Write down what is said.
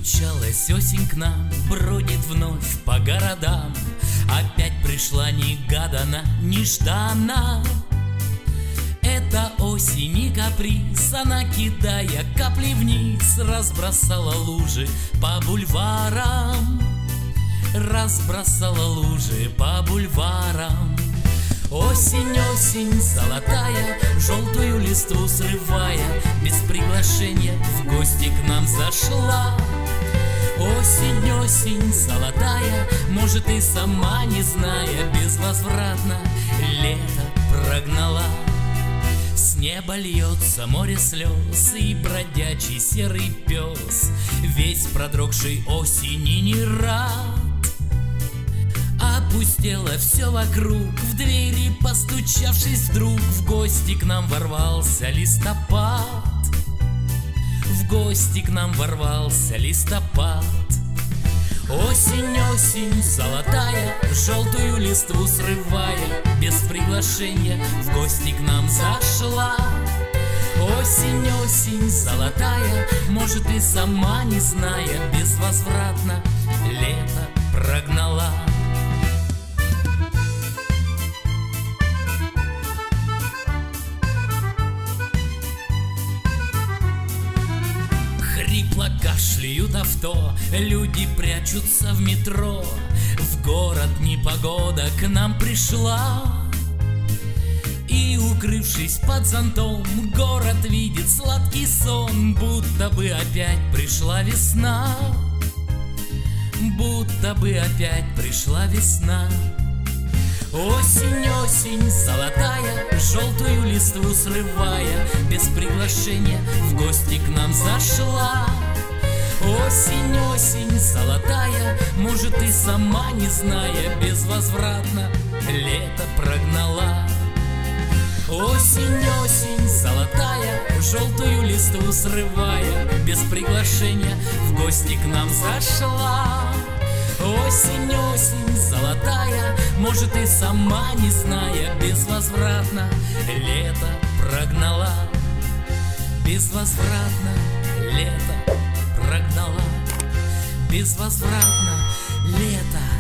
Постучалась осень к нам, бродит вновь по городам. Опять пришла негаданно, нежданно. Это осень и каприз, она, кидая капли вниз, разбросала лужи по бульварам. Разбросала лужи по бульварам. Осень, осень золотая, желтую листву срывая, без приглашения в гости к нам зашла. Осень, осень золотая, может и сама не зная, безвозвратно лето прогнала. С неба льется море слез, и бродячий серый пес, весь продрогший осени не рад. Опустело все вокруг, в двери постучавшись вдруг, в гости к нам ворвался листопад. В гости к нам ворвался листопад. Осень, осень золотая, желтую листву срывая, без приглашения в гости к нам зашла. Осень, осень золотая, может и сама не зная, безвозвратно лето прогнала. Хрипло кашляют авто, люди прячутся в метро. В город непогода к нам пришла. И, укрывшись под зонтом, город видит сладкий сон, будто бы опять пришла весна. Будто бы опять пришла весна. Осень, осень золотая, желтую листву срывая, без приглашения в гости к нам зашла. Осень, осень золотая, может и сама не зная, безвозвратно лето прогнала. Осень, осень золотая, желтую листву срывая, без приглашения в гости к нам зашла. Осень, осень золотая, может и сама не зная, безвозвратно лето прогнала. Безвозвратно лето прогнала. Безвозвратно лето